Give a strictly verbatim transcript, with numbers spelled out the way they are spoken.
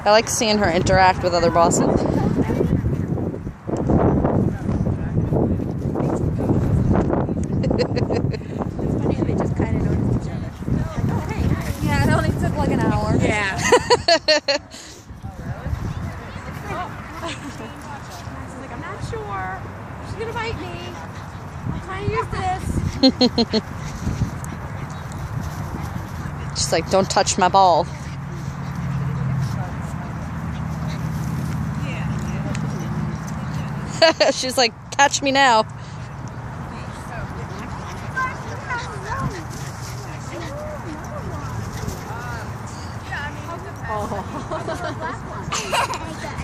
I like seeing her interact with other bosses. Yeah, it only took like an hour. Yeah. She's like, I'm not sure. She's gonna bite me. I'm trying to use this. She's like, don't touch my ball. She's like, catch me now. Oh.